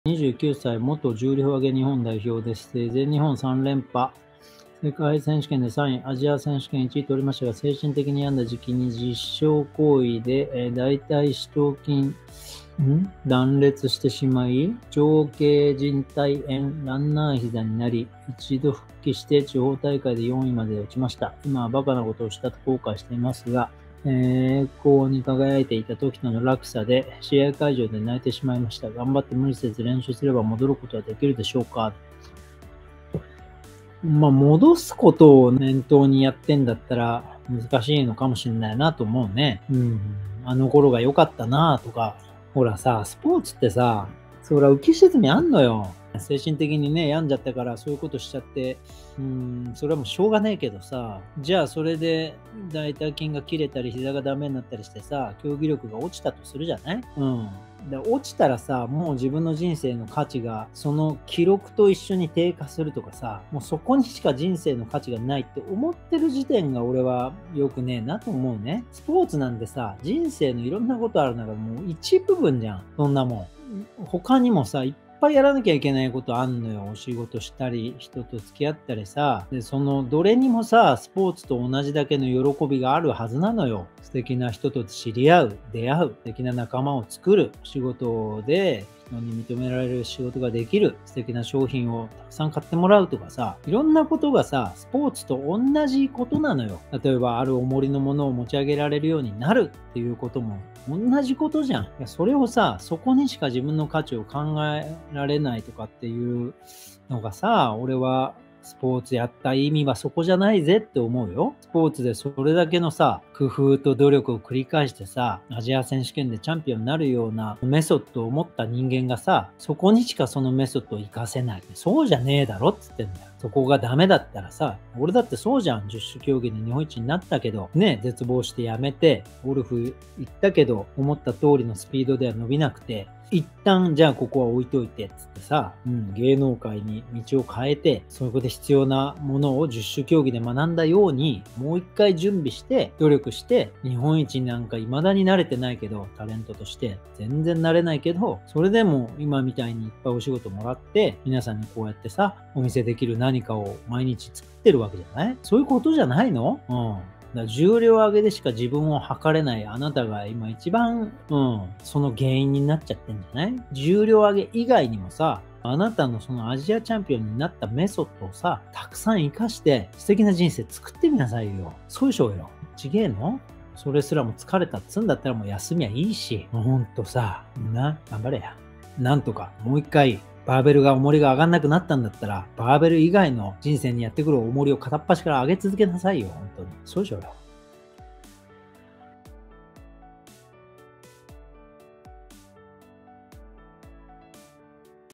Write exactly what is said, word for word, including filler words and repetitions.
にじゅうきゅうさい、元重量挙げ日本代表です。全日本さん連覇、世界選手権でさんい、アジア選手権いちい取りましたが、精神的に病んだ時期に実証行為で、えー、大腿四頭筋ん断裂してしまい、長径靭帯炎、ランナー膝になり、一度復帰して地方大会でよんいまで落ちました。今はバカなことをしたと後悔していますが、栄光に輝いていた時との落差で試合会場で泣いてしまいました。頑張って無理せず練習すれば戻ることはできるでしょうか。まあ、戻すことを念頭にやってんだったら難しいのかもしれないなと思うね。うん。あの頃が良かったなとか。ほらさ、スポーツってさ、そりゃ浮き沈みあんのよ。精神的にね、病んじゃったからそういうことしちゃって、うーん、それはもうしょうがねえけどさ、じゃあそれで大腿筋が切れたり膝がダメになったりしてさ、競技力が落ちたとするじゃない？うん。で落ちたらさ、もう自分の人生の価値がその記録と一緒に低下するとかさ、もうそこにしか人生の価値がないって思ってる時点が俺は良くねえなと思うね。スポーツなんてさ、人生のいろんなことある中でもう一部分じゃん。そんなもん。他にもさ、いっぱいやらなきゃいけないことあんのよ。お仕事したり、人と付き合ったりさ。で、そのどれにもさ、スポーツと同じだけの喜びがあるはずなのよ。素敵な人と知り合う、出会う、素敵な仲間を作る、仕事で人に認められる仕事ができる、素敵な商品をたくさん買ってもらうとかさ、いろんなことがさ、スポーツと同じことなのよ。例えば、ある重りのものを持ち上げられるようになるっていうことも同じことじゃん。いや、それをさ、そこにしか自分の価値を考えられないとかっていうのがさ、俺はスポーツやった意味はそこじゃないぜって思うよ。スポーツでそれだけのさ、工夫と努力を繰り返してさ、アジア選手権でチャンピオンになるようなメソッドを持った人間がさ、そこにしかそのメソッドを活かせない。そうじゃねえだろって言ってんだよ。そこがダメだったらさ、俺だってそうじゃん。十種競技で日本一になったけど、ね、絶望してやめて、ゴルフ行ったけど、思った通りのスピードでは伸びなくて、一旦じゃあここは置いといてっつってさ、うん、芸能界に道を変えて、そこで必要なものを十種競技で学んだように、もう一回準備して、努力して、日本一になんか未だに慣れてないけど、タレントとして全然慣れないけど、それでも今みたいにいっぱいお仕事もらって、皆さんにこうやってさ、お見せできる何かを毎日作ってるわけじゃない？そういうことじゃないの？うん。だ重量上げでしか自分を測れないあなたが今一番、うん、その原因になっちゃってんじゃない？重量上げ以外にもさ、あなたのそのアジアチャンピオンになったメソッドをさ、たくさん活かして素敵な人生作ってみなさいよ。そうでしょうよ。ちげえの？それすらも疲れたっつんだったらもう休みはいいし、ほんとさ、な、頑張れや。なんとかもう一回、バーベルが重りが上がんなくなったんだったら、バーベル以外の人生にやってくる重りを片っ端から上げ続けなさいよ、本当に。そうでしょうよ。